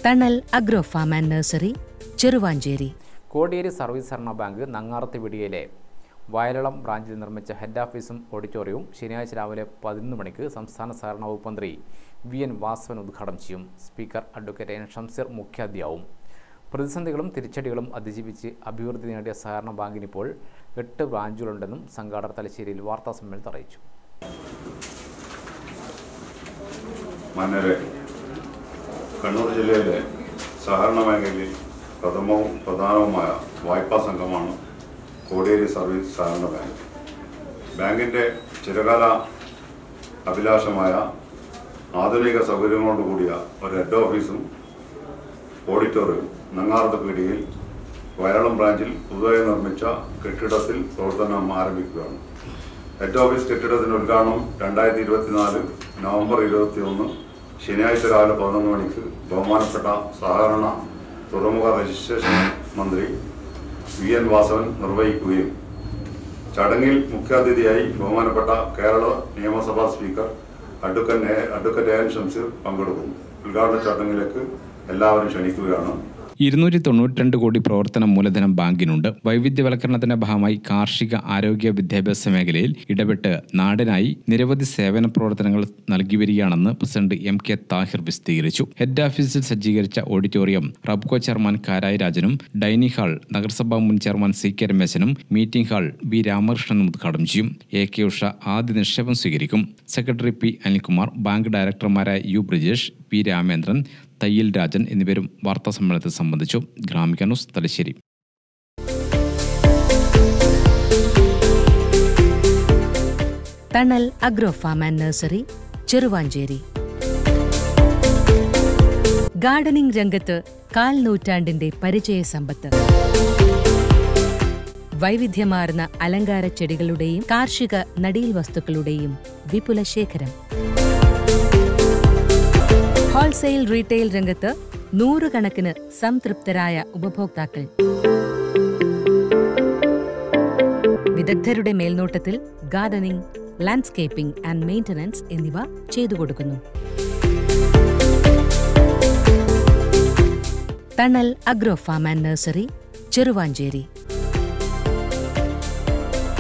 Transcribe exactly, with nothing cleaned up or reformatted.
തണൽ agro farm and nursery, Cheruvancheri. Kodiyeri service സഹകരണ bank നങ്ങാർത്തിവിടിയിലെ വയലളം ബ്രാഞ്ചിൽ നിർമ്മിച്ച ഹെഡ് ഓഫീസും ഓഡിറ്റോറിയവും ശനിയാഴ്ച രാവിലെ പതിനൊന്ന് മണിക്ക് സംസ്ഥാന സഹകരണ വകുപ്പ് മന്ത്രി വി എൻ വാസവൻ ഉദ്ഘാടനം ചെയ്യും. സ്പീക്കർ അഡ്വക്കേറ്റ് എൻ ഷംസീർ മുഖ്യാതിഥിയാവും. പ്രതിസന്ധികളും തിരിച്ചടികളും അതിജീവിച്ച് അഭിവൃദ്ധി നേടിയ സഹകരണ ബാങ്കിനിപ്പോൾ എട്ട് ബ്രാഞ്ചുകളുണ്ടെന്നും സംഘാടകർ തലശ്ശേരിയിൽ വാർത്താസമ്മേളനത്തിൽ അറിയിച്ചു. കണ്ണൂർ ജില്ലയിലെ സഹകരണ മേഖലയിൽ പ്രഥമവും പ്രധാനവുമായ വായ്പാ സംഘമാണ് കോടിയേരി സർവീസ് സഹകരണ ബാങ്ക്. ബാങ്കിൻ്റെ ചിരകാല അഭിലാഷമായ ആധുനിക സൗകര്യങ്ങളോടുകൂടിയ ഒരു ഹെഡ് ഓഫീസും ഓഡിറ്റോറിയവും നങ്ങാർത്തിവിടിയിൽ വയലളം ബ്രാഞ്ചിൽ പുതുതായി നിർമ്മിച്ച കെട്ടിടത്തിൽ പ്രവർത്തനം ആരംഭിക്കുകയാണ്. ഹെഡ് ഓഫീസ് കെട്ടിടത്തിൻ്റെ ഉദ്ഘാടനം രണ്ടായിരത്തി ഇരുപത്തിനാല് നവംബർ ഇരുപത്തി ഒന്ന് ശനിയാഴ്ച രാവിലെ പതിനൊന്ന് മണിക്ക് ബഹുമാനപ്പെട്ട സഹകരണ തുറമുഖ രജിസ്ട്രേഷൻ മന്ത്രി വി എൻ വാസവൻ നിർവഹിക്കുകയും ചടങ്ങിൽ മുഖ്യാതിഥിയായി ബഹുമാനപ്പെട്ട കേരള നിയമസഭാ speaker advocate advocate N Shamseer പങ്കെടുക്കും. ഉദ്ഘാടന ചടങ്ങിലേക്ക് എല്ലാവരും ക്ഷണിക്കുകയാണ്. ഇരുന്നൂറ്റി തൊണ്ണൂറ്റി രണ്ട് കോടി പ്രവർത്തന മൂലധനം ബാങ്കിനുണ്ട്. വൈവിധ്യവൽക്കരണത്തിന്റെ ഭാഗമായി കാർഷിക, ആരോഗ്യ, വിദ്യാഭ്യാസ മേഖലയിൽ ഇടപെട്ട് നാടിനായി നിരവധി സേവന പ്രവർത്തനങ്ങൾ നൽകി വരികയാണെന്ന് പ്രസിഡന്റ് എം കെ താഹിർ വിശദീകരിച്ചു. ഹെഡ് ഓഫീസിൽ സജ്ജീകരിച്ച ഓഡിറ്റോറിയം റബ്കോ ചെയർമാൻ കാരായി രാജനും, ഡൈനിങ് ഹാൾ നഗരസഭാ മുൻ ചെയർമാൻ സി കെ രമേശനും, മീറ്റിംഗ് ഹാൾ ബി രാമകൃഷ്ണനും ഉദ്ഘാടനം ചെയ്യും. എ കെ ഉഷ ആദ്യ നിക്ഷേപം സ്വീകരിക്കും. സെക്രട്ടറി പി അനിൽകുമാർ, ബാങ്ക് ഡയറക്ടർമാരായ യു ബ്രിജേഷ്, പി രാമേന്ദ്രൻ, തയ്യിൽ രാജൻ എന്നിവരും വാർത്താ സമ്മേളനത്തിൽ സംബന്ധിച്ചു. Gramika news, Thalassery. Thanal agro farm and nursery, Cheruvancheri. Gardening രംഗത്ത് കാൽ നൂറ്റാണ്ടിന്റെ പരിചയ സമ്പത്ത്. വൈവിധ്യമാർന്ന അലങ്കാര ചെടികളുടെയും കാർഷിക നടീൽ വസ്തുക്കളുടെയും വിപുല ശേഖരം. ഹോൾസെയിൽ റീറ്റെയിൽ രംഗത്ത് നൂറുകണക്കിന് സംതൃപ്തരായ ഉപഭോക്താക്കൾ. വിദഗ്ധരുടെ മേൽനോട്ടത്തിൽ ഗാർഡനിംഗ്, ലാൻഡ്സ്കേപ്പിംഗ് ആൻഡ് മെയിന്റനൻസ് എന്നിവ ചെയ്തു കൊടുക്കുന്നു. Thanal agro farm and nursery, Cheruvanchery.